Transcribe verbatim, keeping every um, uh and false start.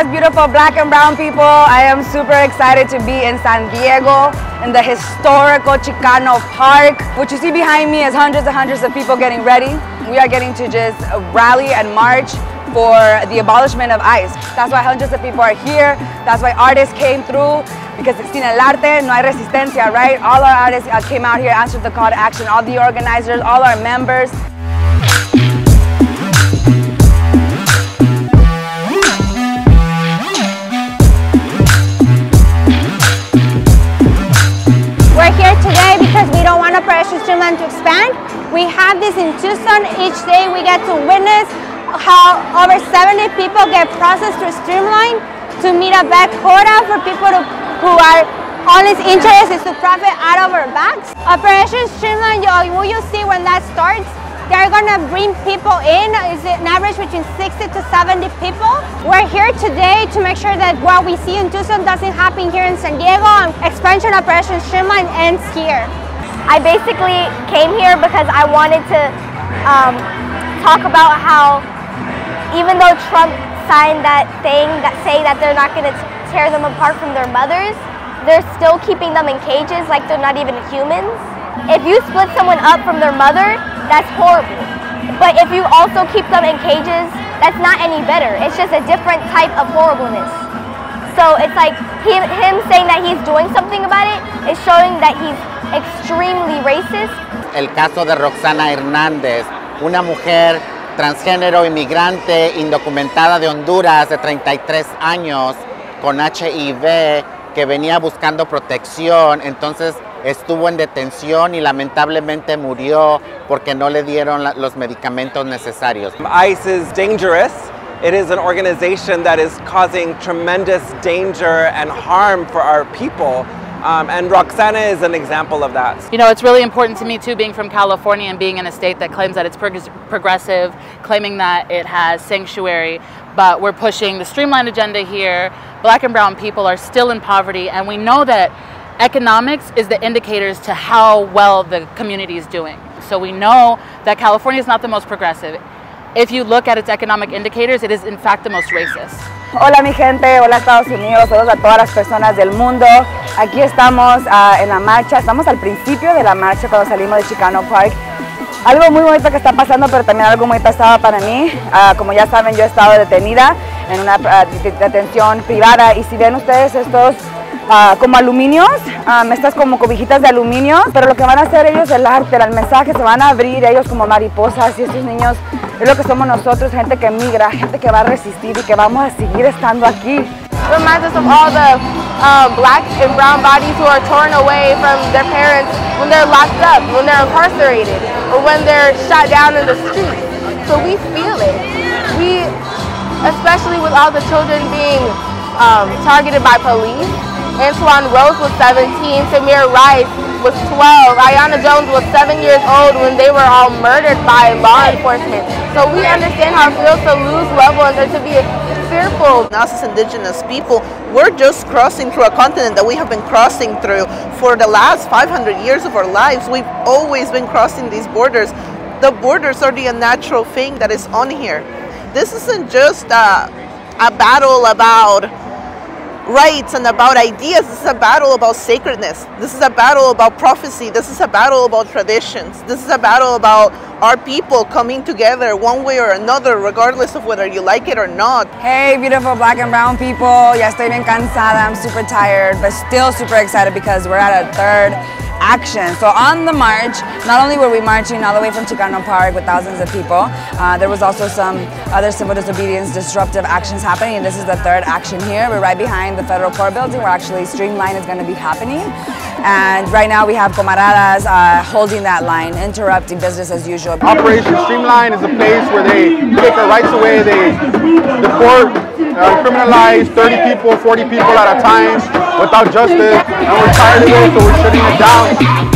días, beautiful black and brown people. I am super excited to be in San Diego in the historical Chicano Park. What you see behind me is hundreds and hundreds of people getting ready. We are getting to just rally and march for the abolishment of ICE. That's why hundreds of people are here. That's why artists came through, because sin el arte no hay resistencia, right? All our artists came out here, answered the call to action, all the organizers, all our members. We're here today because we don't want Operation Streamline to expand. We have this in Tucson. Each day we get to witness how over seventy people get processed through Streamline to meet a back quota for people to, who are all its interest is to profit out of our backs. Operation Streamline, you, will you see when that starts? They're gonna bring people in, is an average between sixty to seventy people. We're here today to make sure that what we see in Tucson doesn't happen here in San Diego, and expansion Operation Streamline ends here. I basically came here because I wanted to um, talk about how even though Trump signed that thing that say that they're not gonna tear them apart from their mothers, they're still keeping them in cages like they're not even humans. If you split someone up from their mother, that's horrible. But if you also keep them in cages, that's not any better. It's just a different type of horribleness. So it's like him, him saying that he's doing something about it is showing that he's extremely racist. El caso de Roxana Hernández, una mujer transgénero, inmigrante, indocumentada de Honduras de treinta y tres años, con H I V, que venía buscando protección, entonces estuvo en detención y lamentablemente murió porque no le dieron los medicamentos necesarios. ICE is dangerous. It is an organization that is causing tremendous danger and harm for our people. Um, and Roxana is an example of that. You know, it's really important to me too, being from California and being in a state that claims that it's prog progressive, claiming that it has sanctuary, but we're pushing the Streamline agenda here. Black and brown people are still in poverty, and we know that economics is the indicators to how well the community is doing. So we know that California is not the most progressive. If you look at its economic indicators, it is in fact the most racist. Hola mi gente, hola Estados Unidos, saludos a todas las personas del mundo. Aquí estamos uh, en la marcha, estamos al principio de la marcha cuando salimos de Chicano Park. Algo muy bonito que está pasando, pero también algo muy pesado para mí. Uh, como ya saben, yo he estado detenida en una uh, detención privada, y si ven ustedes estos Uh, como aluminios, um, estas como cobijitas de aluminio, pero lo que van a hacer ellos, el arte, el mensaje, se van a abrir ellos como mariposas, y estos niños es lo que somos nosotros, gente que migra, gente que va a resistir y que vamos a seguir estando aquí. Reminds us of all the um, black and brown bodies who are torn away from their parents when they're locked up, when they're incarcerated, or when they're shot down in the streets. So we feel it. We, especially with all the children being um, targeted by police. Antoine Rose was seventeen, Samir Rice was twelve, Ayanna Jones was seven years old when they were all murdered by law enforcement. So we understand how it feels to lose loved ones or to be fearful. Us as indigenous people, we're just crossing through a continent that we have been crossing through for the last five hundred years of our lives. We've always been crossing these borders. The borders are the unnatural thing that is on here. This isn't just a, a battle about rights and about ideas. This is a battle about sacredness. This is a battle about prophecy. This is a battle about traditions. This is a battle about our people coming together one way or another, regardless of whether you like it or not. Hey, beautiful black and brown people. Ya estoy bien cansada. I'm super tired, but still super excited because we're at a third action. So on the march, not only were we marching all the way from Chicano Park with thousands of people, uh, there was also some other civil disobedience disruptive actions happening, and this is the third action here. We're right behind the federal court building where actually Streamline is going to be happening. And right now we have camaradas uh, holding that line, interrupting business as usual. Operation Streamline is a place where they take our rights away, they deport, uh, criminalize thirty people, forty people at a time without justice, and we're tired of it, so we're shutting it down.